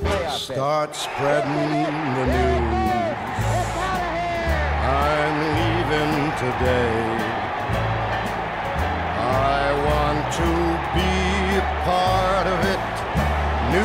playoff. Start spreading the news. I'm leaving today. I want to be part